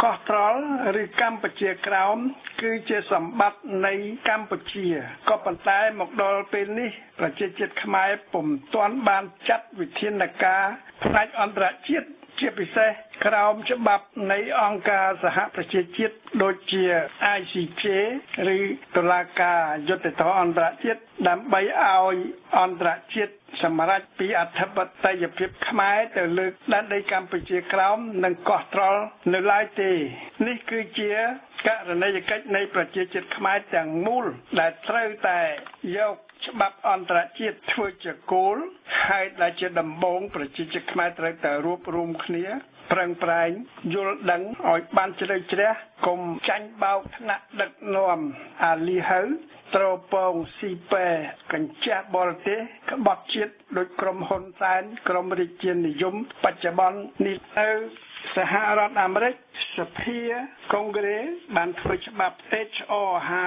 កោះត្រល់ឬកម្ពុជាក្រោមគឺជាសម្បត្តិនៃកម្ពុជាក៏ប៉ុន្តែមកដល់ពេលនេះប្រជាជាតិខ្មែរពុំទាន់បានចាត់វិធានការផ្នែកអន្តរជាតិជាពិសេសក្រោមច្បាប់នៃអង្គការសហប្រជាជាតិដូចជា ICJ ឬតុលាការយុត្តិធម៌អន្តរជាតិដើម្បីឲ្យអន្តរជាតិសម្រេចពីអធិបតេយ្យភាពខ្មែរទៅលើដែនដីកម្ពុជាក្រោមនិងកោះត្រល់នៅឡើយទេនេះគឺជាករណីយកិច្ចនៃប្រជាជាតិខ្មែរទាំងមូលដែលត្រូវតែយកច្បាប់អន្តរជាតិធ្វើជាគោលហើយដែលជាដំបូងប្រជាជាតិខ្មែរត្រូវតែរួបរวมគ្នាប្រឹងប្រែងយល់ដឹងឲ្យបានជ្រៅជ្រះកុំចាញ់បោកថ្នាក់ដឹកនាំអាលីហៅត្រពងស៊ីប៉ែកញ្ចាស់បរទេសក្បត់ជាតិដោយក្រុមហ៊ុនសែនក្រុមរាជានិយមបច្ចុប្បន្ននេះទៅសហរដ្ឋអាមេរិកសភាកុងក្រេសបានធ្វើច្បាប់ HR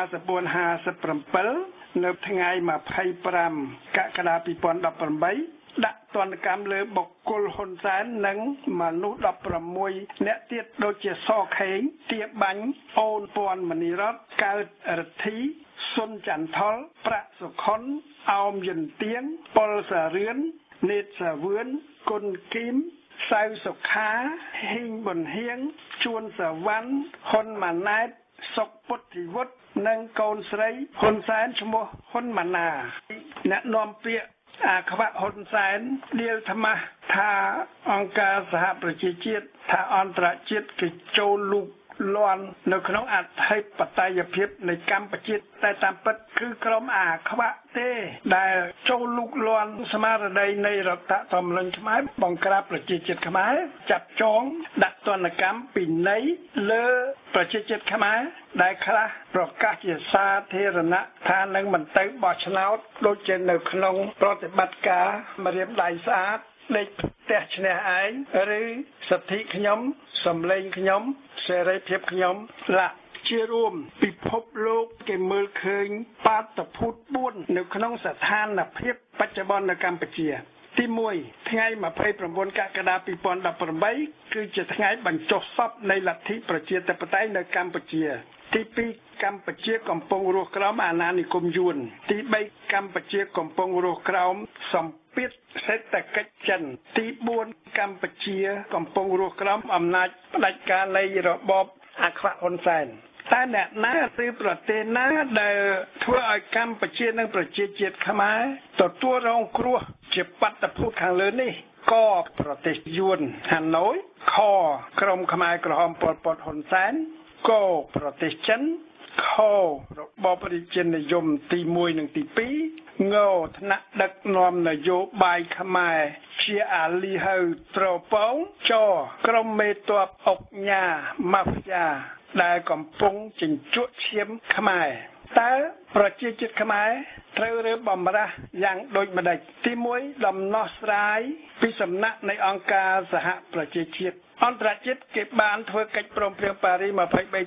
5457នៅថ្ងៃ25កក្កដា2018ដាក់ទណ្ឌកម្មលើបុគ្គលហ៊ុនសែននិងមនុស្ស16នាក់ទៀតដូចជាសខេងទាបាញ់អូនពាន់មនីរតកើតរិទ្ធីសុនចន្ទថលប្រាក់សុខុនអោមយិនទៀងប៉ុលសារឿននេតសាវឿនគុណគីមសៅសុខាហ៊ីងប៊ុនហៀងជួនសាវ៉ាន់ហ៊ុនម៉ាណែតសុកពុទ្ធិវុឌ្ឍនិងកូនស្រីហ៊ុនសែនឈ្មោះហ៊ុនម៉ាណាអ្នកនាំពាក្យអាខ្វាក់ហ៊ុនសែនដៀលថ្មាស់ថាអង្គការសហប្រជាជាតិថាអន្តរជាតិគេចូលលូកលាន់នៅក្នុងអធិបតេយ្យភាពនៃកម្ពុជាតែតាមពិតគឺក្រុមអាខ្វាក់ទេដែលចូលលូកលាន់ស្មារតីនៃរដ្ឋធម្មនុញ្ញខ្មែរបង្ក្រាបប្រជាជាតិខ្មែរចាប់ចងដាក់ទណ្ឌកម្មពិន័យលើប្រជាជាតិខ្មែរដែលខ្លះប្រកាសជាសាធារណៈថានឹងមិនទៅបោះឆ្នោតដូចជានៅក្នុងប្រតិបត្តិការម្រាមដៃស្អាតដេកផ្ទះឈ្នះឯងឬសិទ្ធិខ្ញុំសម្លេងខ្ញុំសេរីភាពខ្ញុំឡាជារួមពិភពលោកគេមើលឃើញបាតុភូត4នៅក្នុងស្ថានភាពបច្ចុប្បន្ននៅកម្ពុជាទី1ថ្ងៃ29កក្កដា2018គឺជាថ្ងៃបញ្ចុះសពនៃលទ្ធិប្រជាធិបតេយ្យនៅកម្ពុជាទី2កម្ពុជាកំពុងរស់ក្រោមអាណានិគមយួនទី3កម្ពុជាកំពុងរស់ក្រោមសម្ពាធសេដ្ឋកិច្ចចិនទី4កម្ពុជាកំពុងរស់ក្រោមអំណាចផ្ដាច់ការនៃរបបអាខ្វាក់ហ៊ុនសែនតែអ្នកណាឬប្រទេសណាដែលធ្វើឲ្យកម្ពុជានិងប្រជាជាតិខ្មែរទទួលរងគ្រោះជាបាតុភូតខាងលើនេះក៏ប្រទេសយួនហាណូយខក្រុមខ្មែរក្រហមប៉ុលពតហ៊ុនសែនក៏ប្រទេសចិនខរបបរាជានិយមទី1និងទី2ងថ្នាក់ដឹកនាំនយោបាយខ្មែរជាអាលីហៅត្រពងចក្រុមមេតបអុកញ៉ាម៉ាហ្វ្យាដែលកំពុងជញ្ជក់ឈាមខ្មែរតើប្រជាជាតិខ្មែរត្រូវរើបំរាស់យ៉ាងដូចម្ដេចទី1ដំណោះស្រាយពីសំណាក់នៃអង្គការសហប្រជាជាតិអន្តរជាតិគេបានធ្វើកិច្ចព្រមព្រៀងប៉ារីស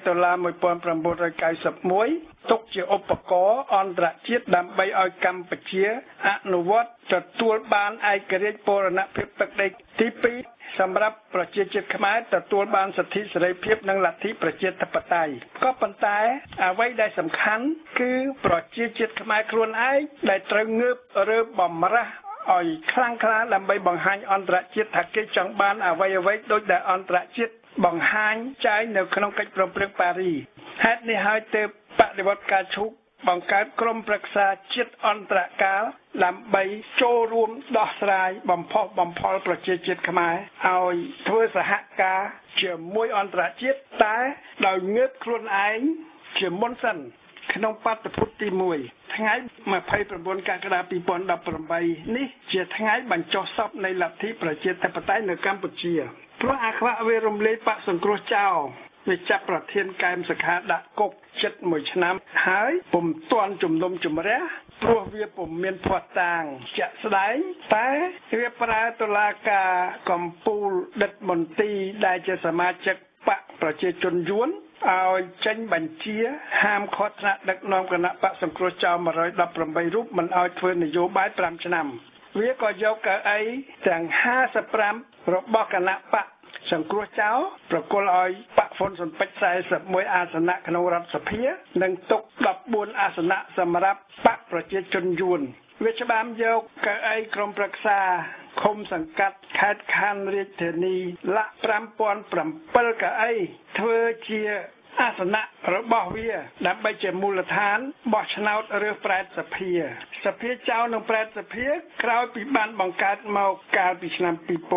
$23,1991ទុកជាឧបករណ៍អន្តរជាតិដើម្បីឲ្យកម្ពុជាអនុវត្តទទួលបានឯករាជ្យបូរណភាពទឹកដីទី2សម្រាប់ប្រជាជាតិខ្មែរទទួលបានសិទ្ធិសេរីភាពនិងលទ្ធិប្រជាធិបតេយ្យក៏ប៉ុន្តែអ្វីដែលសំខាន់គឺប្រជាជាតិខ្មែរខ្លួនឯងដែលត្រូវងើបរើបំរាស់ឲ្យខ្លាំងក្លាដើម្បីបង្ហាញអន្តរជាតិថាគេចង់បានអ្វីដូចដែលអន្តរជាតិបង្ហាញចែងនៅក្នុងកិច្ចព្រមព្រៀងប៉ារីសហេតុនេះហើយទើបបដិវត្តការឈូកបង្កើតក្រុមប្រឹក្សាជាតិអន្តរកាលដើម្បីចូលរួមដោះស្រាយបំផុសបំផុលប្រជាជាតិខ្មែរឲ្យធ្វើសហការជាមួយអន្តរជាតិតែដោយងើបខ្លួនឯងជាមុនសិនក្នុងបាតុភូតទី1ថ្ងៃ29កក្កដា2018នេះជាថ្ងៃបញ្ចុះសពនៃលទ្ធិប្រជាធិបតេយ្យនៅកម្ពុជាព្រោះអាខ្វាក់វារំលាយបកសង្គ្រោះចោលវាចាប់ប្រធានកែមសខាដាក់គុកជិត1ឆ្នាំហើយពុំទាន់ជំនុំជម្រះព្រោះវាពុំមានភ័ស្តុតាងជាក់ស្ដែងតែវាប្រើតុលាការកម្ពុជាដិតមន្ទីរដែលជាសមាជិកបកប្រជាជនយួនឲ្យចេញបញ្ជាហាមឃាត់ថ្នាក់ដឹកនាំគណៈបកសង្គ្រោះចោល118រូបមិនឲ្យធ្វើនយោបាយ5ឆ្នាំវាក៏យកកៅអីទាំង55របស់គណៈបកសង្គ្រោះចោលប្រគល់ឲ្យបកហ្វុនសំពេច41អាសនៈក្នុងរដ្ឋសភានិងទុក14អាសនៈសម្រាប់បកប្រជាជនយួនវាច្បាមយកកៅអីក្រុមប្រឹក្សាឃុំសង្កាត់ខេត្តខណ្ឌរាជធានីលាក់5007កៅអីធ្វើជាអាសនៈរបស់វាដើម្បីជាមូលដ្ឋានបោះឆ្នោតរើសប្រែតសភាចៅនិងប្រែតសភាក្រោយពីបានបង្កើតមកកាលពីឆ្នាំ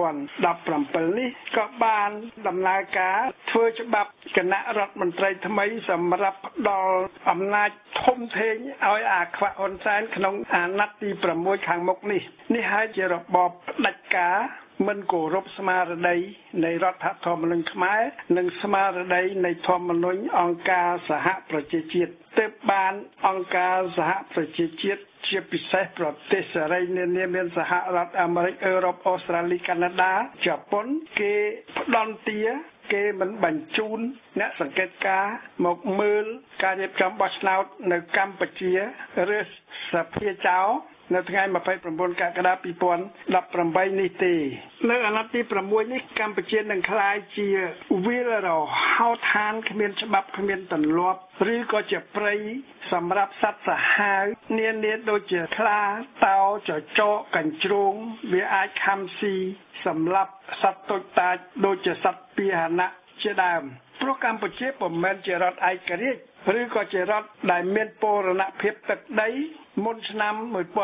2017នេះក៏បានដំណើរការធ្វើច្បាប់គណៈរដ្ឋមន្ត្រីថ្មីសម្រាប់ផ្ដល់អំណាចធំធេងឲ្យអាខ្វាក់ហ៊ុនសែនក្នុងអាណត្តិទី6ខាងមុខនេះហើយជារបបផ្ដាច់ការមិនគោរពស្មារតីនៃរដ្ឋធម្មនុញ្ញខ្មែរនិងស្មារតីនៃធម្មនុញ្ញអង្គការសហប្រជាជាតិទើបបានអង្គការសហប្រជាជាតិជាពិសេសប្រទេសសេរីនានាមានសហរដ្ឋអាមេរិកអឺរ៉ុបអូស្ត្រាលីកាណាដាជប៉ុនគេផ្ដន់ទាគេមិនបញ្ជូនអ្នកសង្កេតការមកមើលការរៀបចំបោះឆ្នោតនៅកម្ពុជាឬសភាចៅនៅថ្ងៃ29កក្កដា2018នេះទេនៅអាណត្តិទី6នេះកម្ពុជានឹងក្លាយជាវាលរហោឋានគ្មានច្បាប់គ្មានទម្លាប់ឬក៏ជាព្រៃសម្រាប់សត្វសាហាវនានាដូចជាខ្លាតោចចកកញ្ជ្រោងវាអាចខំស៊ីសម្រាប់សត្វតូចតាចដូចជាសត្វពាហនៈជាដើមព្រោះកម្ពុជាពុំមែនជារដ្ឋឯករាជ្យឬក៏ជារដ្ឋដែលមានបូរណភាពទឹកដីមុនឆ្នាំ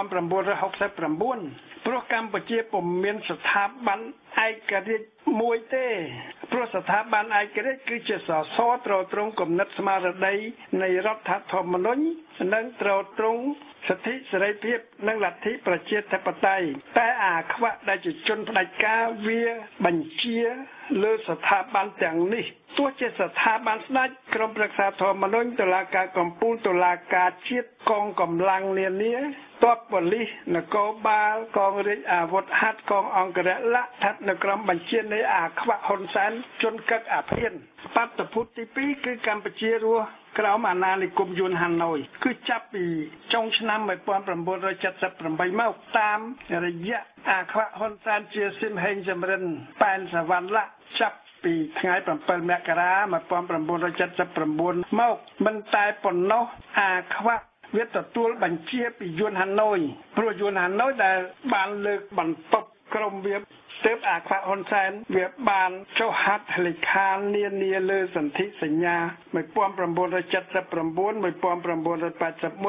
1969ព្រោះកម្ពុជាពុំមានស្ថាប័នឯករាជ្យមួយទេព្រោះស្ថាប័នឯករាជ្យគឺជាសសរទ្រទ្រង់គំនិតស្មារតីនៃរដ្ឋធម្មនុញ្ញនិងទ្រទ្រង់សិទ្ធិសេរីភាពនិងលទ្ធិប្រជាធិបតេយ្យតែអាខ្វាក់ដែលជាជនផ្ដាច់ការវាបញ្ជាលើស្ថាប័នទាំងនេះទោះជាស្ថាប័នស្ដេចក្រមប្រឹក្សាធម្មនុញ្ញតុលាការកំពូលតុលាការជាតិកងកម្លាំងនានាទ័ពប៉ូលីសនគរបាលកងរាជអាវុធហត្ថកងអង្គរៈលក្ខស្ថិតនៅក្រោមបញ្ជានៃអាខ្វាក់ហ៊ុនសែនជនកឹកអាភៀនបាតុភូតទី2គឺកម្ពុជារស់ក្រោមអាណានិគមយួនហាណូយគឺចាប់ពីចុងឆ្នាំ1978មកតាមរយៈអាខ្វាក់ហ៊ុនសែនជាស៊ីមហេងសំរិនប៉ែនសវណ្ណលក្ខចាប់ពីថ្ងៃ7មករា1979មកមិនតែប៉ុណ្ណោះអាខ្វាក់វាទទួលបញ្ជាពីយួនហាណូយព្រោះយួនហាណូយដែលបានលើកបន្ទប់ក្រុមវាទើបអាខ្វាក់ហ៊ុនសែនវាបានចុះហត្ថលេខានានាលើសន្ធិសញ្ញា1979 1981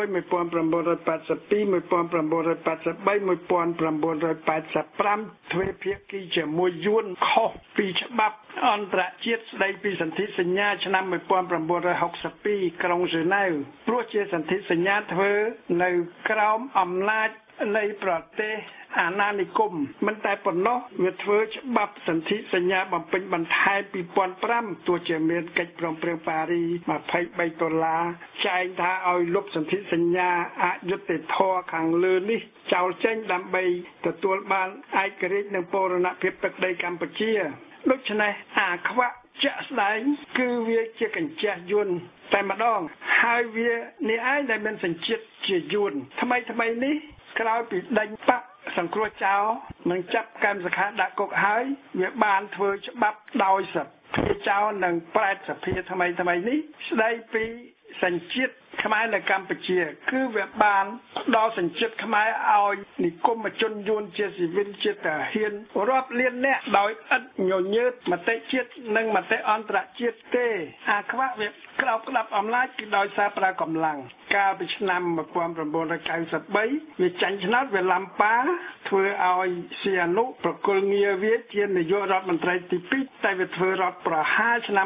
1982 ទ្វេភាគីជាមួយយួនខុសពីច្បាប់អន្តរជាតិស្ដីពីសន្ធិសញ្ញាឆ្នាំ1962ក្រុងហ្សឺណែវព្រោះជាសន្ធិសញ្ញាធ្វើនៅក្រោមអំណាចនៃប្រទេសអាណានិគមមិនតែប៉ុណ្ណោះវាធ្វើច្បាប់សន្ធិសញ្ញាបំពេញបន្ថែម2005ទោះជាមានកិច្ចព្រមព្រៀងប៉ារី$23ចែងថាឲ្យលុបសន្ធិសញ្ញាអយុត្តិធម៌ខាងលើនេះចោលចេញដើម្បីទទួលបានឯករាជ្យនិងបូរណភាពទឹកដីកម្ពុជាដូច្នេះអាខ្វាក់ជាក់ស្ដែងគឺវាជាកញ្ចេះយួនតែម្ដងហើយវានេះឯងដែលមានសញ្ជាតិជាយួនថ្មីនេះក្រោយពីដេញបកសង្គ្រោះចោលនឹងចាប់កម្មសខាដាក់គុកហើយវាបានធ្វើច្បាប់ដោយសភាចោលនិងប្រែតសភាថ្មីនេះស្ដីពីសញ្ជាតិខ្មែរនៅកម្ពុជាគឺវាបានផ្ដល់សញ្ជាតិខ្មែរឲ្យនិគមជនយួនជាស៊ីវិលជាទាហានរាប់លានអ្នកដោយឥតញញើតមតិជាតិនិងមតិអន្តរជាតិទេអាខ្វាក់វាក្រោបក្តាប់អំណាចគឺដោយសារប្រើកម្លាំងកាលពីឆ្នាំ1993វាចាញ់ឆ្នោតវាឡំប៉ាធ្វើឲ្យសៀនុប្រគល់ងារវាជានាយករដ្ឋមន្ត្រីទី2តែវាធ្វើរដ្ឋប្រហារឆ្នាំ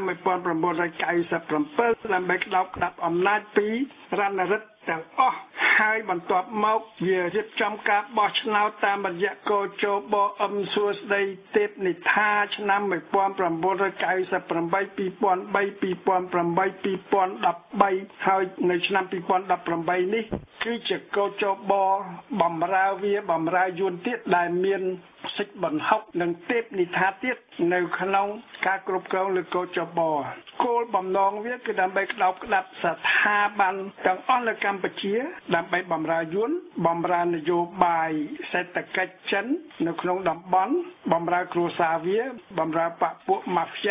1997ដើម្បីក្តោបក្តាប់អំណាចពីរណរដ្ឋទាំងអស់ហើយបន្ទាប់មកវារៀបចំការបោះឆ្នោតតាមរយៈកោជបអឹមសួស្ដីទេពនិថាឆ្នាំ1998 2003 2008 2013ហើយនៅឆ្នាំ2018នេះគឺជាកោជបបំរើវាបំរើយួនទៀតដែលមានសិទ្ធិបន្ហុកនិងទេពនិថាទៀតនៅក្នុងការគ្រប់គ្រងលើកោជបគោលបំណងវាគឺដើម្បីក្តោបក្តាប់ស្ថាប័នទាំងអស់នៅកម្ពុជាដើម្បីបំរើយួនបំរើនយោបាយសេដ្ឋកិច្ចចិននៅក្នុងតំបន់បំរើគ្រួសារវាបំរើបកពួកម៉ាហ្វៀ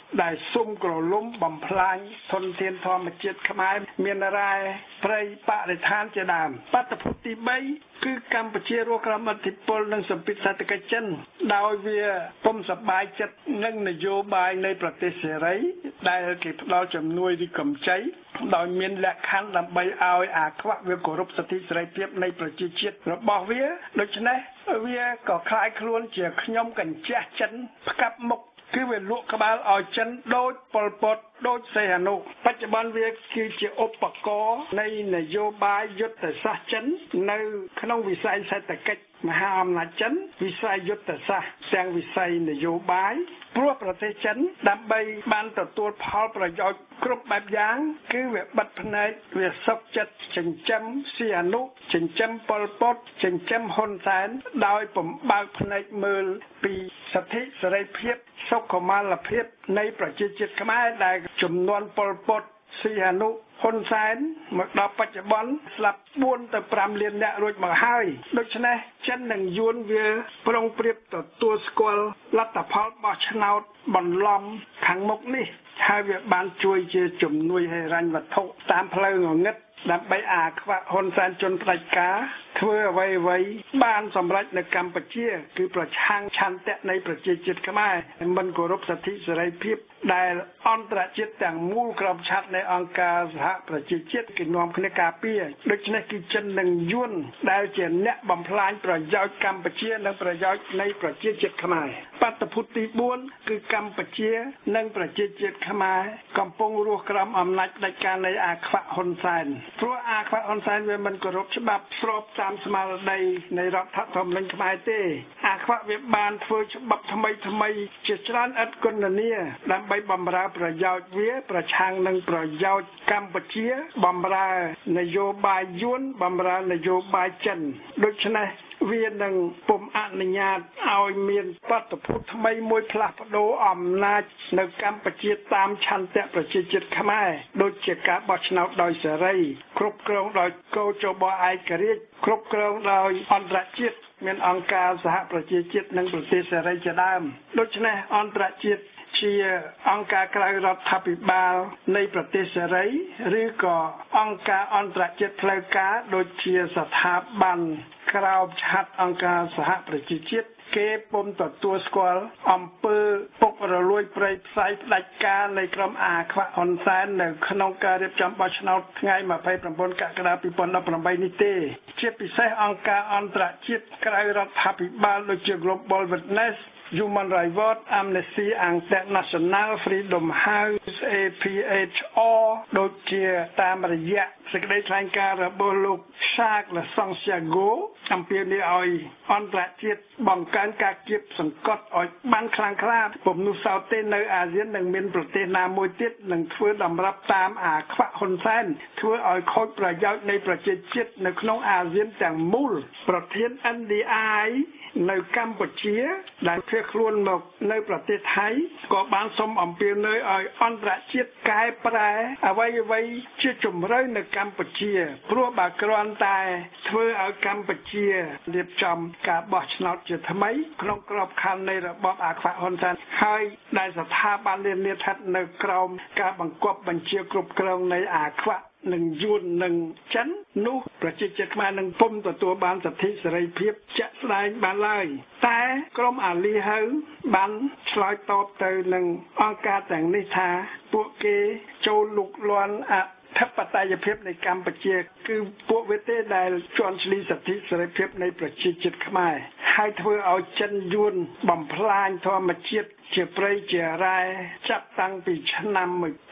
ដែលសុំក្រលំបំផ្លាញធនធានធម្មជាតិខ្មែរមានរ៉ែព្រៃបរិស្ថានជាដើមបាតុភូតទី3គឺកម្ពុជារស់ក្រោមឥទ្ធិពលនិងសម្ពាធសេដ្ឋកិច្ចចិនដោយវាពុំសប្បាយចិត្តនឹងនយោបាយនៃប្រទេសសេរីដែលគេផ្ដល់ជំនួយឬកម្ចីដោយមានលក្ខខណ្ឌដើម្បីឲ្យអាខ្វាក់វាគោរពសិទ្ធិសេរីភាពនៃប្រជាជាតិរបស់វាដូច្នេះវាក៏คล้ายខ្លួនជាខ្ញុំកញ្ជះចិនផ្កាប់មុខគឺវាលក់ក្បាលឲ្យចិនដូចប៉ុលពតដូចសីហនុបច្ចុប្បន្នវាគឺជាឧបករណ៍នៃនយោបាយយុទ្ធសាស្ត្រចិននៅក្នុងវិស័យសេដ្ឋកិច្ចមហាអំណាចចិនវិស័យយុទ្ធសាស្ត្រទាំងវិស័យនយោបាយព្រោះប្រទេសចិនដើម្បីបានទទួលផលប្រយោជន៍គ្រប់បែបយ៉ាងគឺវាបិទភ្នែកវាសុខចិត្តចិញ្ចឹមសីហនុចិញ្ចឹមប៉ុលពតចិញ្ចឹមហ៊ុនសែនដោយបំបើកភ្នែកមើលពីសិទ្ធិសេរីភាពសុខុមាលភាពនៃប្រជាជាតិខ្មែរដែលចំនួនប៉ុលពតសីហនុហ៊ុនសែនមកដល់បច្ចុប្បន្នស្លាប់4ទៅ5លានអ្នករួចមកហើយដូច្នេះចិននិងយួនវាប្រុងប្រៀបទទួលស្គាល់លទ្ធផលបោះឆ្នោតបន្លំខាងមុខនេះហើយវាបានជួយជាជំនួយហិរញ្ញវត្ថុតាមផ្លូវងងឹតដើម្បីអាខ្វាក់ហ៊ុនសែនជន់ផ្ដាច់ការធ្វើអ្វីបានសម្រេចនៅកម្ពុជាគឺប្រឆាំងឆន្ទៈនៃប្រជាជាតិខ្មែរមិនគោរពសិទ្ធិសេរីភាពដែលអន្តរជាតិទាំងមូលក្រមឆាត់នៃអង្គការសហប្រជាជាតិគេនាំគ្នាការពារដូច្នេះគឺចិននិងយួនដែលជាអ្នកបំផ្លាញប្រយោជន៍កម្ពុជានិងប្រយោជន៍នៃប្រជាជាតិខ្មែរបាតុភូតទី4គឺកម្ពុជានិងប្រជាជាតិខ្មែរកំពុងរស់ក្រោមអំណាចផ្ដាច់ការនៃអាខ្វាក់ហ៊ុនសែនព្រោះអាខ្វាក់ហ៊ុនសែនវាមិនគោរពច្បាប់ស្របតាមស្មារតីនៃរដ្ឋធម្មនុញ្ញខ្មែរទេអាខ្វាក់វាបានធ្វើច្បាប់ថ្មីជាច្រើនឥតគណនាដើម្បីបម្រើប្រយោជន៍វាប្រឆាំងនឹងប្រយោជន៍កម្ពុជាបម្រើនយោបាយយួនបម្រើនយោបាយចិនដូច្នេះវានឹងពុំអនុញ្ញាតឲ្យមានបាតុភូតថ្មីមួយផ្លាស់ប្ដូរអំណាចនៅកម្ពុជាតាមឆន្ទៈប្រជាជាតិខ្មែរដូចជាការបោះឆ្នោតដោយសេរីគ្រប់គ្រងដោយកោជបឯករាជ្យគ្រប់គ្រងដោយអន្តរជាតិមានអង្គការសហប្រជាជាតិនិងប្រទេសសេរីជាដើមដូច្នេះអន្តរជាតិជាអង្គការក្រៅរដ្ឋាភិបាលនៃប្រទេសសេរីឬក៏អង្គការអន្តរជាតិផ្លូវការដូចជាស្ថាប័នក្រៅឆាត់អង្គការសហប្រជាជាតិគេពុំទទួលស្គាល់អំពើពុករលួយព្រៃផ្សៃផ្ដាច់ការនៃក្រុមអាខ្វាក់ហ៊ុនសែននៅក្នុងការរៀបចំបោះឆ្នោតថ្ងៃ29កក្កដា2018នេះទេជាពិសេសអង្គការអន្តរជាតិក្រៅរដ្ឋាភិបាលដូចជា Global Witness Human Rights Watch Amnesty International Freedom House APHR ដូចជាតាមរយៈសេចក្តីថ្លែងការណ៍របស់លោក Charles Santiago អំពាវនាវឲ្យអន្តរជាតិបង្កើនការគៀបសង្កត់ឲ្យបានខ្លាំងក្លាពុំនោះសោតទេនៅអាស៊ាននឹងមានប្រទេសណាមួយទៀតនឹងធ្វើតម្រាប់តាមអាខ្វាក់ហ៊ុនសែនធ្វើឲ្យខូចប្រយោជន៍នៃប្រជាជាតិនៅក្នុងអាស៊ានទាំងមូលប្រធាន NDI នៅកម្ពុជាដែលភៀសខ្លួនមកនៅប្រទេសថៃក៏បានសូមអំពាវនាវឲ្យអន្តរជាតិកែប្រែអ្វីជាជំរឿននៅកម្ពុជាព្រោះបើគ្រាន់តែធ្វើឲ្យកម្ពុជារៀបចំការបោះឆ្នោតជាថ្មីក្នុងក្របខ័ណ្ឌនៃរបបអាខ្វាក់ហ៊ុនសែនហើយដែលស្ថាប័ននានាស្ថិតនៅក្រោមការបង្គាប់បញ្ជាគ្រប់គ្រងនៃអាខ្វាក់នឹងយួននឹងចិននោះប្រជាជាតិខ្មែរនឹងពុំទទួលបានសិទ្ធិសេរីភាពជាក់ស្ដែងបានឡើយតែក្រមអាលីហៅបានឆ្លើយតបទៅនឹងអង្គការទាំងនេះថាពួកគេចូលលុកលាន់ធិបតេយ្យភាពនៃកម្ពុជាគឺពួកវាទេដែលជន់ឈ្លីសិទ្ធិសេរីភាពនៃប្រជាជាតិខ្មែរហើយធ្វើឲ្យចិនយួនបំផ្លាញធម្មជាតិជាព្រៃជារ៉ែចាប់តាំងពីឆ្នាំ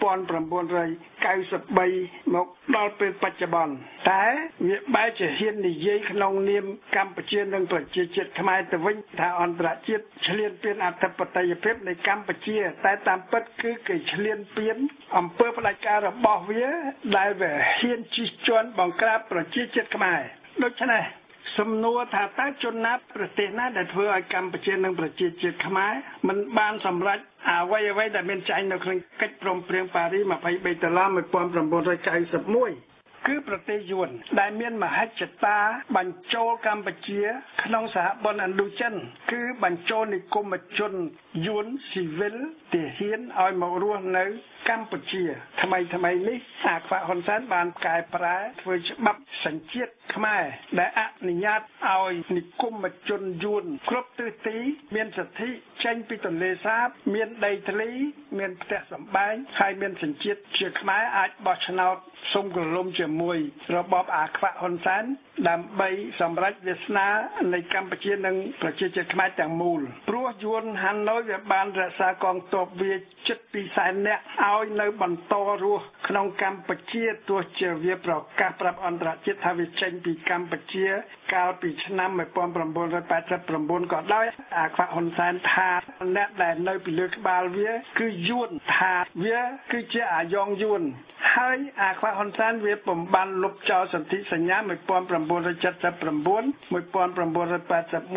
1993មកដល់ពេលបច្ចុប្បន្នតែវាបែរជាហ៊ាននិយាយក្នុងនាមកម្ពុជានិងប្រជាជាតិខ្មែរទៅវិញថាអន្តរជាតិឈ្លានពានអធិបតេយ្យភាពនៃកម្ពុជាតែតាមពិតគឺគេឈ្លានពានអំពើផ្ដាច់ការរបស់វាដែលវាហ៊ានជិះជាន់បង្ក្រាបប្រជាជាតិខ្មែរដូច្នេះសំណួរថាតើជនណាប្រទេសណាដែលធ្វើឲ្យកម្ពុជានិងប្រជាជាតិខ្មែរមិនបានសម្រេចអ្វីដែលមានចែងនៅក្នុងកិច្ចព្រមព្រៀងប៉ារីស23ដុល្លារ1991គឺប្រទេសយួនដែលមានមហិច្ឆតាបញ្ចូលកម្ពុជាក្នុងសហព័ន្ធឥណ្ឌូចិនគឺបញ្ចូលនិគមជនយួនស៊ីវិលទាហានឲ្យមករស់នៅកម្ពុជាថ្មីនេះអាខ្វាក់ហ៊ុនសែនបានកែប្រែធ្វើច្បាប់សញ្ជាតិខ្មែរដែលអនុញ្ញាតឲ្យនិគមជនយួនគ្រប់ទិសទីមានសិទ្ធិចេញពីទន្លេសាបមានដីធ្លីមានផ្ទះសម្បែងហើយមានសញ្ជាតិជាខ្មែរអាចបោះឆ្នោតសុំក្រឡុំជាមួយរបបអាខ្វាក់ហ៊ុនសែនដើម្បីសម្រេចវាសនានៃកម្ពុជានិងប្រជាជាតិខ្មែរទាំងមូលព្រោះយួនហាណូយវាបានរក្សាកងទ័ពវាជិត200,000 នាក់ឲ្យនៅបន្តរស់ក្នុងកម្ពុជាទោះជាវាប្រកាសប្រាប់អន្តរជាតិថាវាចេញពីកម្ពុជាកាលពីឆ្នាំ1989ក៏ដោយអាខ្វាក់ហ៊ុនសែនថាអ្នកដែលនៅពីលើក្បាលវាគឺយួនថាវាគឺជាអាយ៉ងយួនហើយអាខ្វាក់ហ៊ុនសែនវាបំបានលុបចោលសន្ធិសញ្ញា1979 1981 1982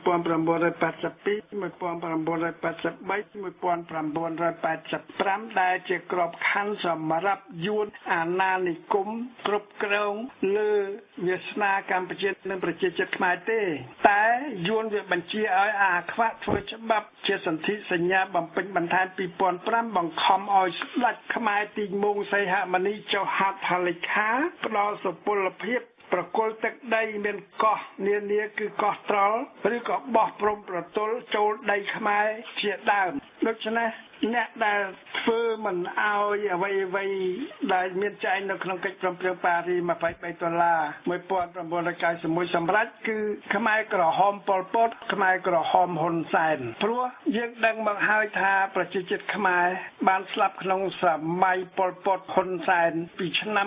1985 ដែលជាក្របខ័ណ្ឌសម្រាប់យួនអាណានិគមគ្រប់គ្រងលើវាសនាកម្ពុជានិងប្រជាជាតិខ្មែរទេតែយួនវាបញ្ជាឲ្យអាខ្វាក់ធ្វើច្បាប់ជាសន្ធិសញ្ញាបំពេញបន្ថែម2005បង្ខំឲ្យស្ដេចខ្មែរទីងមុងសីហមុនីចុះហត្ថលេខាផ្ដល់សុពលភាពប្រគល់ទឹកដីមានកោះនានាគឺកោះត្រល់ឬក៏បោះព្រំប្រទល់ចូលដីខ្មែរជាដើមដូច្នេះអ្នកដែលធ្វើមិនអោយអ្វីដែលមានចែងនៅក្នុងកិច្ចព្រមព្រៀងប៉ារីស$23,1991សម្រាប់គឺខ្មែរក្រហមប៉ុលពតខ្មែរក្រហមហ៊ុនសែនព្រោះយើងដឹងមកហើយថាប្រជាជាតិខ្មែរបានស្លាប់ក្នុងសម័យប៉ុលពតហ៊ុនសែនពីឆ្នាំ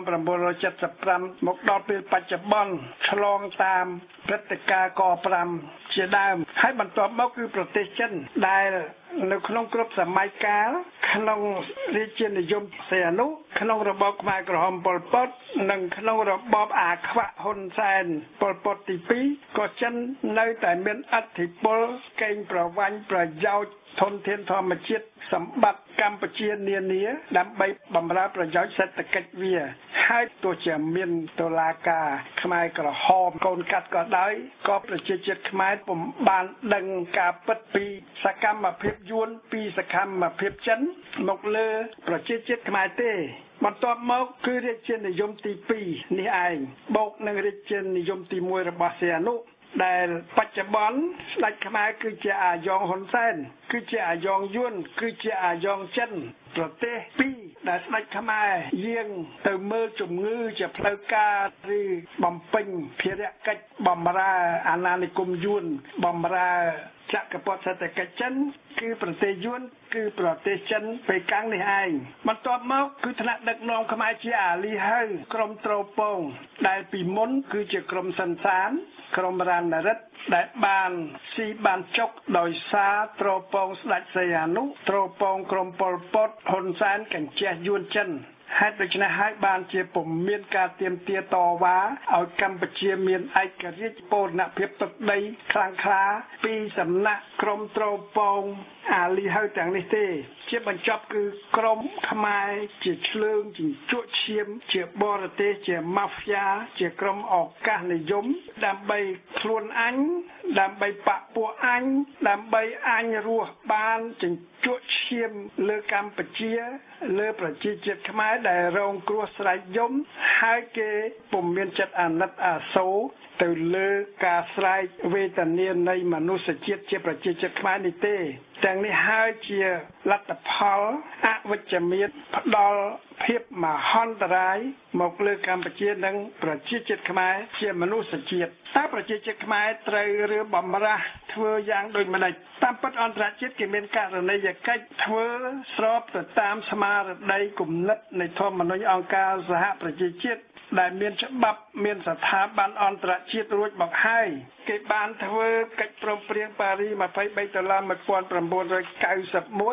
1975មកដល់ពេលបច្ចុប្បន្នឆ្លងតាមព្រឹត្តិការណ៍ក5ជាដើមហើយបន្ទាប់មកគឺប្រទេសចិនដែលនៅក្នុងគ្រប់សម័យកាលក្នុងរាជានិយមសីហនុក្នុងរបបខ្មែរក្រហមប៉ុលពតនិងក្នុងរបបអាខ្វាក់ហ៊ុនសែនប៉ុលពតទី2ក៏ចិននៅតែមានឥទ្ធិពលកេងប្រវ័ញ្ចប្រយោជន៍ធនធានធម្មជាតិសម្បត្តិកម្ពុជានានាដើម្បីបម្រើប្រយោជន៍សេដ្ឋកិច្ចវាហើយទោះជាមានតុលាការខ្មែរក្រហមកូនកាត់ក៏ដោយក៏ប្រជាជាតិខ្មែរពុំបានដឹងការពិតពីសកម្មភាពយួនពីសកម្មភាពចិនមកលើប្រជាជាតិខ្មែរទេបន្ទាប់មកគឺរាជានិយមទី2នេះឯងបូកនឹងរាជានិយមទី1របស់សីហនុដែលបច្ចុប្បន្នស្ដេចខ្មែរគឺជាអាយ៉ងហ៊ុនសែនគឺជាអាយ៉ងយួនគឺជាអាយ៉ងចិនប្រទេស2ដែលស្ដេចខ្មែរយាងទៅមើលជំងឺជាផ្លូវការឬបំពេញភារកិច្ចបម្រើអាណានិគមយួនបម្រើចក្រពត្តិសេដ្ឋកិច្ចចិនគឺប្រទេសយួនគឺប្រទេសចិនប៉េកាំងនេះឯងបន្ទាប់មកគឺថ្នាក់ដឹកនាំខ្មែរជាអាលីហើក្រុមត្រូពងដែលពីមុនគឺជាក្រុមសិនសានក្រុមរណរិទ្ធដែលបានស៊ីបានចុកដោយសារត្រូពងស្ដេចសីហនុត្រូពងក្រុមប៉ុលពតហ៊ុនសែនកញ្ជះយួនចិនហេតុដូច្នេះហើយបានជាពុំមានការទាមទារតវ៉ាឲ្យកម្ពុជាមានឯករាជ្យបូរណភាពទឹកដីខ្លាំងក្លាពីសំណាក់ក្រុមត្រូពងអាលីហើទាំងនេះទេជាបញ្ចប់គឺក្រុមខ្មែរជាឆ្លើងជញ្ជក់ឈាមជាបរទេសជាម៉ាហ្វ្យាជាក្រុមឱកាសនិយមដើម្បីខ្លួនអញដើម្បីបពពួកអញដើម្បីអញរស់បានជញ្ជក់ឈាមលើកម្ពុជាលើប្រជាជាតិខ្មែរដែលរងគ្រោះស្រែកយំហើយគេពុំមានចិត្តអាណិតអាសូរទៅលើការស្រែកវេទនានៃមនុស្សជាតិជាប្រជាជាតិខ្មែរនេះទេទាំងនេះហើយជាលទ្ធផលអវិជ្ជមានផ្ដល់ភាពមហន្តរាយមកលើកម្ពុជានិងប្រជាជាតិខ្មែរជាមនុស្សជាតិតើប្រជាជាតិខ្មែរត្រូវឬបំរាស់ធ្វើយ៉ាងដូចម្តេចតាមពិតអន្តរជាតិគេមានករណីយកិច្ចធ្វើស្របទៅតាមស្មារតីគំនិតនៃធម្មនុញ្ញអង្គការសហប្រជាជាតិដែលមានច្បាប់មានស្ថាប័នអន្តរជាតិរួចមកហើយគេបានធ្វើកិច្ចព្រមព្រៀងប៉ារីស$23,1991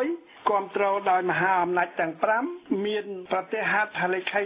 គាំទ្រដោយមហាអំណាចទាំង5មានប្រទេសហត្ថលេខី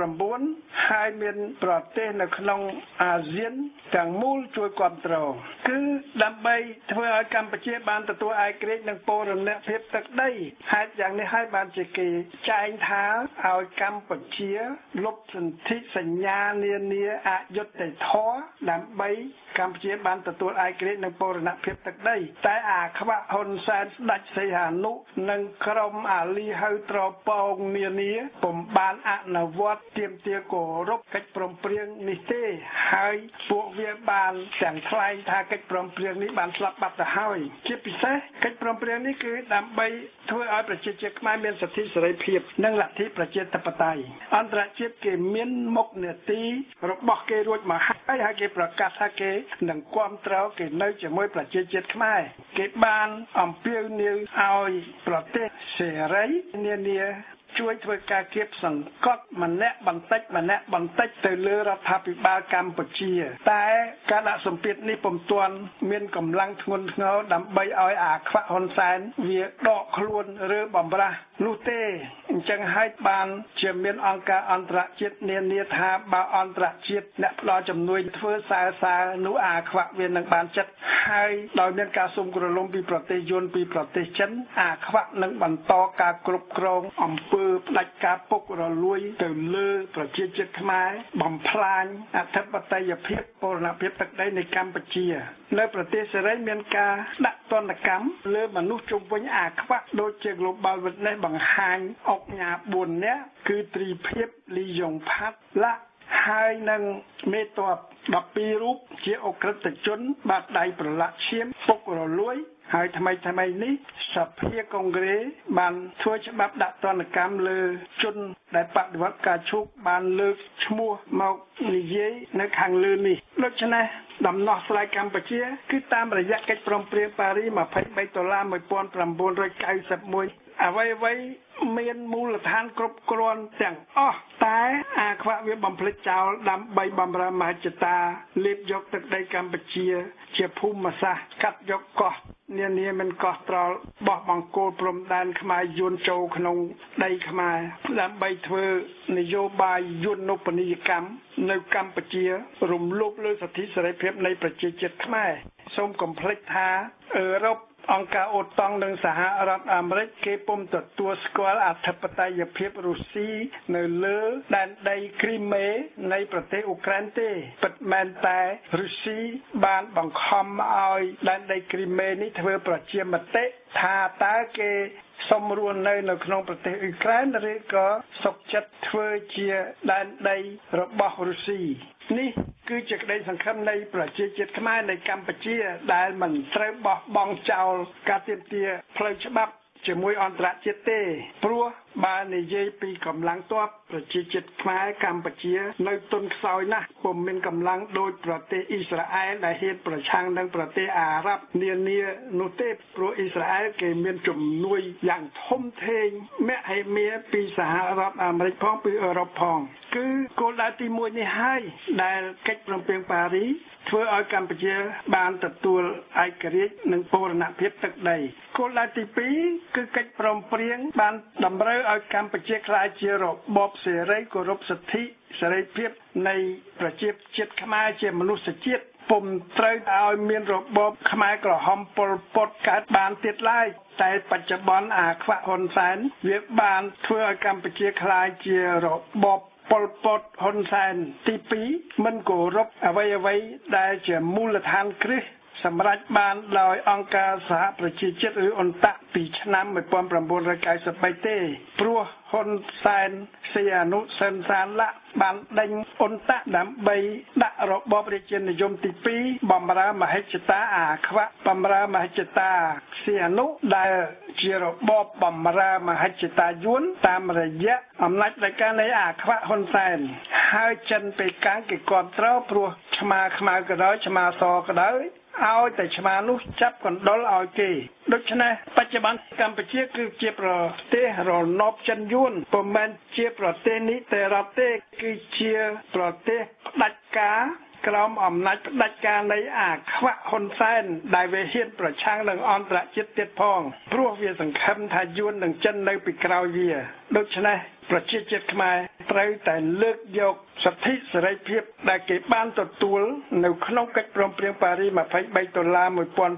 19ហើយមានប្រទេសនៅក្នុងអាស៊ានទាំងមូលជួយគាំទ្រគឺដើម្បីធ្វើឲ្យកម្ពុជាបានទទួលឯករាជ្យនិងបូរណភាពទឹកដីហេតុយ៉ាងនេះហើយបានជាគេចែងថាឲ្យកម្ពុជាលុបសន្ធិសញ្ញានានាអយុត្តិធម៌ដើម្បីកម្ពុជាបានទទួលឯករាជ្យនិងបូរណភាពទឹកដីតែអាខ្វាក់ហ៊ុនសែនស្ដេចសីហនុនិងក្រុមអាលីហៅត្រពងនានាពុំបានអនុវត្តទាមទារគោរពកិច្ចព្រមព្រៀងនេះទេហើយពួកវាបានទាំងថ្លែងថាកិច្ចព្រមព្រៀងនេះបានស្លាប់បាត់ទៅហើយជាពិសេសកិច្ចព្រមព្រៀងនេះគឺដើម្បីធ្វើឲ្យប្រជាជាតិខ្មែរមានសិទ្ធិសេរីភាពនិងលទ្ធិប្រជាធិបតេយ្យអន្តរជាតិគេមានមុខនីតិរបស់គេរួចមកហើយគេប្រកាសថាគេនឹងគាំទ្រគេនៅជាមួយប្រជាជាតិខ្មែរគេបានអំពាវនាវឲ្យប្រទេសសេរីនានាជួយធ្វើការគៀបសង្កត់ម្នាក់បន្តិចទៅលើរដ្ឋាភិបាលកម្ពុជាតែការដាក់សម្ពាធនេះពុំទាន់មានកម្លាំងធ្ងន់ធ្ងរដើម្បីឲ្យអាខ្វាក់ហ៊ុនសែនវាដកខ្លួនឬបំរាស់នោះទេអញ្ចឹងហើយបានជាមានអង្គការអន្តរជាតិនានាថាបើអន្តរជាតិអ្នកផ្ដល់ជំនួយធ្វើសារនោះអាខ្វាក់វានឹងបានចិត្តហើយដោយមានការសុំក្រឡុំពីប្រទេសយួនពីប្រទេសចិនអាខ្វាក់នឹងបន្តការគ្រប់គ្រងអំពើផ្ដាច់ការពុករលួយទៅលើប្រជាជាតិខ្មែរបំផ្លាញអធិបតេយ្យភាពបូរណភាពទឹកដីនៃកម្ពុជានៅប្រទេសសេរីមានការដាក់ទណ្ឌកម្មលើមនុស្សជុំវិញអាខ្វាក់ដូចជា Global Witness បង្ហាញអុកញ៉ា4នាក់គឺត្រីភិបលីយ៉ុងផាត់ឡាហើយនឹងមេតប12រូបជាអក្រិតជនបាត់ដៃប្រឡាក់ឈាមពុករលួយហើយថ្មីនេះសភាកុងក្រេបានធ្វើច្បាប់ដាក់ទណ្ឌកម្មលើជនដែលបដិវត្តការឈូកបានលើកឈ្មោះមកនិយាយនៅខាងលើនេះដូច្នេះដំណោះស្រាយកម្ពុជាគឺតាមរយៈកិច្ចព្រមព្រៀងប៉ារីស$23,1991អ្វីមានមូលដ្ឋានគ្រប់គ្រាន់ទាំងអស់តែអាខ្វាក់វាបំភ្លេចចោលដើម្បីបំរើមហិច្ឆតាលេបយកទឹកដីកម្ពុជាជាភូមិសាស្ត្រកាត់យកកោះនានាមិនកោះត្រល់បោះបង្គោលព្រំដែនខ្មែរយួនចូលក្នុងដីខ្មែរដើម្បីធ្វើនយោបាយយួននុបនីយកម្មនៅកម្ពុជារំលោភលើសិទ្ធិសេរីភាពនៃប្រជាជាតិខ្មែរសូមកុំភ្លេចថាអឺរ៉ុបអង្គការអូតង់និងសហរដ្ឋអាមេរិកគេពុំទទួលស្គាល់អធិបតេយ្យភាពរុស្ស៊ីនៅលើដែនដីគ្រីមេនៃប្រទេសអ៊ុក្រែនទេពិតមែនតែរុស្ស៊ីបានបង្ខំឲ្យដែនដីគ្រីមេនេះធ្វើប្រជាមតិថាតើគេសូមរស់នៅក្នុងប្រទេសអ៊ុក្រែនឬក៏សុខចិត្តធ្វើជាដែនដីរបស់រុស្ស៊ីនេះគឺជាក្តីសង្ឃឹមនៃប្រជាជាតិខ្មែរในកម្ពុជាដែលមិនត្រូវបោះបង់ចោលការទាមទារផ្លូវច្បាប់ជាមួយអន្តរជាតិទេព្រោះបើនិយាយពីកម្លាំងទ័ពប្រជាជាតិខ្មែរកម្ពុជានៅទុនខ្សោយណាស់ពុំមានកម្លាំងដូចប្រទេសអ៊ីស្រាអែលដែលហ៊ានប្រឆាំងនឹងប្រទេសអារ៉ាប់នានានោះទេព្រោះអ៊ីស្រាអែលគេមានជំនួយយ៉ាងធំធេងមហិមាពីសហរដ្ឋអាមេរិកផងពីអឺរ៉ុបផងគឺគោលដៅទី1នេះហើយដែលកិច្ចព្រមព្រៀងប៉ារីសធ្វើឲ្យកម្ពុជាបានទទួលឯករាជ្យនិងបូរណភាពទឹកដីគោលដៅទី2គឺកិច្ចព្រមព្រៀងបានតម្រូវឲ្យកម្ពុជាក្លាយជារបបសេរីគោរពសិទ្ធិសេរីភាពនៃប្រជាជាតិខ្មែរជាមនុស្សជាតិពុំត្រូវឲ្យមានរបបខ្មែរក្រហមប៉ុលពតកើតបានទៀតឡើយតែបច្ចុប្បន្នអាខ្វាក់ហ៊ុនសែនវាបានធ្វើឲ្យកម្ពុជាក្លាយជារបបប៉ុលពតហ៊ុនសែនទី2មិនគោរពអ្វីដែលជាមូលដ្ឋានគ្រឹះសម្រាប់បានដោយអង្គការសហប្រជាជាតិឬអន្តៈពីឆ្នាំ1993ទេព្រោះហ៊ុនសែនសីហនុសិនសានឡាបានដេញអន្តៈដើម្បីដាក់របបរាជានិយមទី2បំរើមហិច្ឆតាអាខ្វាក់បំរើមហិច្ឆតាសីហនុដែលជារបបបំរើមហិច្ឆតាយួនតាមរយៈអំណាចផ្ដាច់ការនៃអាខ្វាក់ហ៊ុនសែនហើយចិនពេលកាំងគេគ្រប់គ្រងព្រោះឆ្មាខ្មៅក៏ដោយឆ្មាសក៏ដោយឲ្យតែឆ្មានោះចាប់កណ្ដុរឲ្យគេដូច្នេះបច្ចុប្បន្នកម្ពុជាគឺជាប្រទេសរណបចិនយួនពុំមែនជាប្រទេសនីតិរដ្ឋទេគឺជាប្រទេសផ្ដាច់ការក្រោមអំណាចផ្ដាច់ការនៃអាខ្វាក់ហ៊ុនសែនដែលវាហ៊ានប្រឆាំងនឹងអន្តរជាតិទៀតផងព្រោះវាសង្ឃឹមថាយួននឹងចិននៅពីក្រោយវាដូច្នេះប្រជាជាតិខ្មែរត្រូវតែលើកយកសិទ្ធិសេរីភាពដែលគេបានទទួលនៅក្នុងកិច្ចព្រមព្រៀងប៉ារីស23ដុល្លារ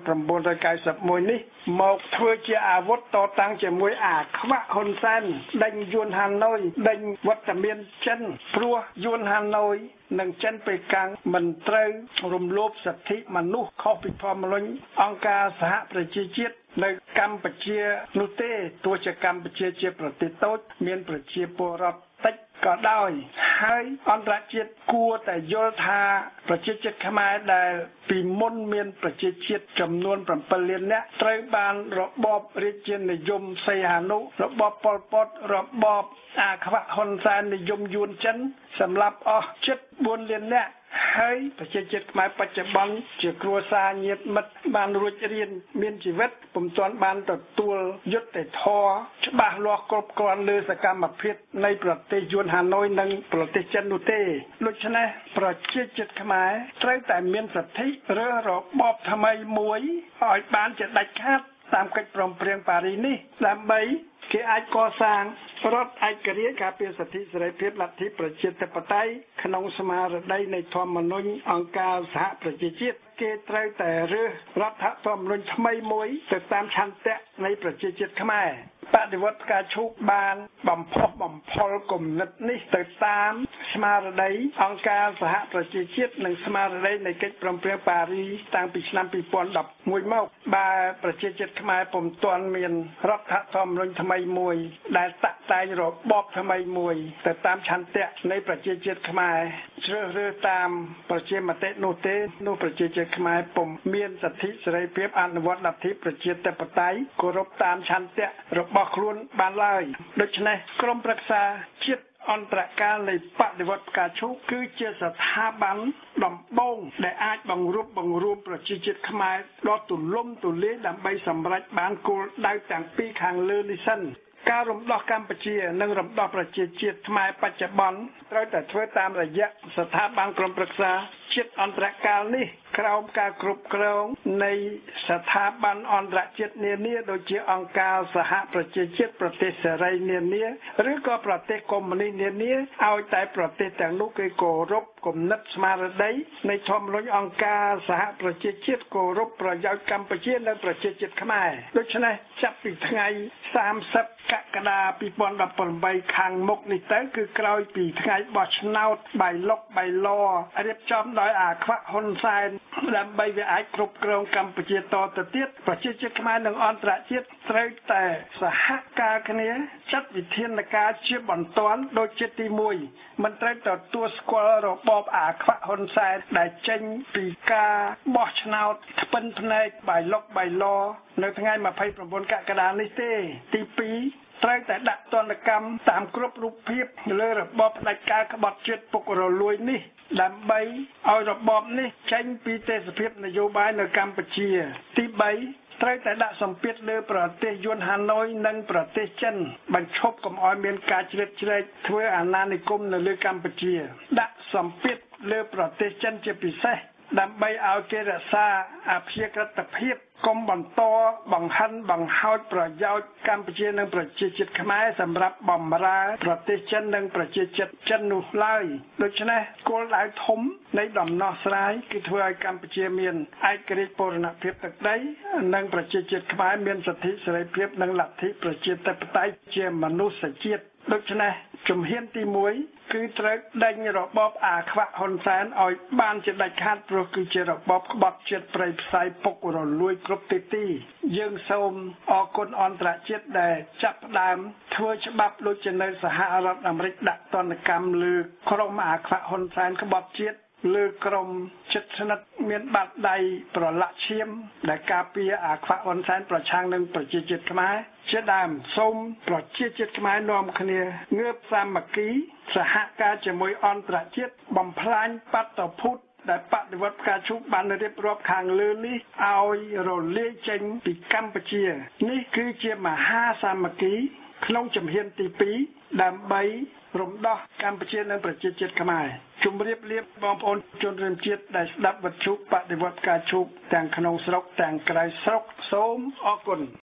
1991នេះមកធ្វើជាអាវុធតតាំងជាមួយអាខ្វាក់ហ៊ុនសែនដេញយួនហាណូយដេញវត្តមានចិនព្រោះយួនហាណូយនិងចិនពេលកាំងមិនត្រូវរំលោភសិទ្ធិមនុស្សខុសពីធម្មនុញ្ញអង្គការសហប្រជាជាតិនៅកម្ពុជានោះទេទោះជាកម្ពុជាជាប្រទេសតូចមានប្រជាពលរដ្ឋតិចក៏ដោយហើយអន្តរជាតិគួរតែយល់ថាប្រជាជាតិខ្មែរដែលពីមុនមានប្រជាជាតិចំនួន7លាននាក់ត្រូវបានរបបរាជានិយមសីហនុរបបប៉ុលពតរបបអាខ្វាក់ហ៊ុនសែននិយមយួនចិនសម្រាប់អស់ជិត4លាននាក់ហើយប្រជាជាតិខ្មែរបច្ចុប្បន្នជាគ្រួសារញាតិមិត្តបានរួចរៀនមានជីវិតពុំទាន់បានទទួលយុត្តិធម៌ច្បាស់លាស់គ្រប់គ្រាន់លើសកម្មភាពនៃប្រទេសយួនហាណូយនិងប្រទេសចិននោះទេដូច្នេះប្រជាជាតិខ្មែរត្រូវតែមានសិទ្ធិរើសរបបថ្មីមួយឲ្យបានជាដាច់ខាតតាមកិច្ចព្រមព្រៀងប៉ារីសនេះដើម្បីគេអាចកសាងរដ្ឋឯករាជ្យការពារសិទ្ធិសេរីភាពលទ្ធិប្រជាធិបតេយ្យក្នុងស្មារតីនៃធម្មនុញ្ញអង្គការសហប្រជាជាតិគេត្រូវតែរើសរដ្ឋធម្មនុញ្ញថ្មីមួយទៅតាមឆន្ទៈនៃប្រជាជាតិខ្មែរបដិវត្តផ្កាឈូកបានបំផុសបំផុលគំនិតនេះទៅតាមស្មារតីអង្គការសហប្រជាជាតិនិងស្មារតីនៃកិច្ចព្រមព្រៀងប៉ារីសតាំងពីឆ្នាំ2011មកបើប្រជាជាតិខ្មែរពុំទាន់មានរដ្ឋធម្មនុញ្ញថ្មីមួយដែលតាក់តែងរបបថ្មីមួយទៅតាមឆន្ទៈនៃប្រជាជាតិខ្មែរជ្រើសរើសតាមប្រជាមតិនោះទេនោះប្រជាជាតិខ្មែរពុំមានសិទ្ធិសេរីភាពអនុវត្តលទ្ធិប្រជាធិបតេយ្យគោរពតាមឆន្ទៈរបស់ខ្លួនបានឡើយដូច្នេះក្រមប្រឹក្សាជាតិអន្តរកាលនៃបដិវត្តផ្កាឈូកគឺជាស្ថាប័នដំបូងដែលអាចបង្រួបបង្រួមប្រជាជាតិខ្មែរដ៏ទូលំទូលាយដើម្បីសម្រេចបានគោលដៅទាំងពីរខាងលើនេះសិនការរំដោះកម្ពុជានិងរំដោះប្រជាជាតិខ្មែរបច្ចុប្បន្នត្រូវតែធ្វើតាមរយៈស្ថាប័នក្រមប្រឹក្សាជាតិអន្តរកាលនេះក្រោមការគ្រប់គ្រងនៃស្ថាប័នអន្តរជាតិនានាដូចជាអង្គការសហប្រជាជាតិប្រទេសសេរីនានាឬក៏ប្រទេសកុម្មុយនីសនានាឲ្យតែប្រទេសទាំងនោះគេគោរពគំនិតស្មារតីនៃធម្មនុញ្ញអង្គការសហប្រជាជាតិគោរពប្រយោជន៍កម្ពុជានិងប្រជាជាតិខ្មែរដូច្នេះចាប់ពីថ្ងៃ30កក្កដា2018ខាងមុខនេះទៅគឺក្រោយពីថ្ងៃបោះឆ្នោតបៃលុកបៃឡរៀបចំដោយអាខ្វាក់ហ៊ុនសែនដើម្បីវាអាចគ្រប់គ្រងកម្ពុជាតទៅទៀតប្រជាជាតិខ្មែរនិងអន្តរជាតិត្រូវតែសហការគ្នាចាត់វិធានការជាបន្ទាន់ដូចជាទី1មិនត្រូវទទួលស្គាល់របបអាខ្វាក់ហ៊ុនសែនដែលចេញពីការបោះឆ្នោតថ្ពិនភ្នែកបៃលុកបៃឡនៅថ្ងៃ29កក្កដានេះទេទី2ត្រូវតែដាក់ទណ្ឌកម្មតាមគ្រប់រូបភាពលើរបបផ្ដាច់ការក្បត់ជាតិពុករលួយនេះដើម្បីឲ្យរបបនេះចេញពីទេសភាពនយោបាយនៅកម្ពុជាទី3ត្រូវតែដាក់សម្ពាធលើប្រទេសយួនហាណូយនិងប្រទេសចិនបញ្ឈប់កុំឲ្យមានការជ្រៀតជ្រែកធ្វើអាណានិគមនៅលើកម្ពុជាដាក់សម្ពាធលើប្រទេសចិនជាពិសេសដើម្បីឲ្យគេរក្សាអព្យាក្រឹតភាពកុំបន្តបង្ហិនបង្ហោចប្រយោជន៍កម្ពុជានិងប្រជាជាតិខ្មែរសម្រាប់បម្រើប្រទេសចិននិងប្រជាជាតិចិននោះឡើយដូច្នេះគោលដៅធំនៃដំណោះស្រាយគឺធ្វើឲ្យកម្ពុជាមានឯករាជ្យបូរណភាពទឹកដីនិងប្រជាជាតិខ្មែរមានសិទ្ធិសេរីភាពនិងលទ្ធិប្រជាធិបតេយ្យជាមនុស្សជាតិដូច្នេះជំហានទី1គឺត្រូវដេញរបបអាខ្វាក់ហ៊ុនសែនឲ្យបានជាដាច់ខាតព្រោះគឺជារបបក្បត់ជាតិប្រៃផ្សាយពុករលួយគ្រប់ទិសទីយើងសូមអរគុណអន្តរជាតិដែលចាប់ផ្ដើមធ្វើច្បាប់ដូចជានៅសហរដ្ឋអាមេរិកដាក់ទណ្ឌកម្មលើក្រុមអាខ្វាក់ហ៊ុនសែនក្បត់ជាតិលើក្រុមជិតស្និទ្ធមានបាតដៃប្រឡាក់ឈាមដែលការពារអាខ្វាក់ហ៊ុនសែនប្រឆាំងនឹងប្រជាជាតិខ្មែរជាដើមសូមប្រជាជាតិខ្មែរនាំគ្នាងើបសាមគ្គីសហការជាមួយអន្តរជាតិបំផ្លាញបាតុភូតដែលបដិវត្តផ្កាឈូកបានរៀបរាប់ខាងលើនេះឲ្យរលាយចេញពីកម្ពុជានេះគឺជាមហាសាមគ្គីក្នុងជំហានទី2ដើម្បីរំដោះកម្ពុជានិងប្រជាជាតិខ្មែរជម្រាបលាបងប្អូនជនរួមជាតិដែលស្ដាប់វិទ្យុបដិវត្តការជូបទាំងក្នុងស្រុកទាំងក្រៅស្រុកសូមអរគុណ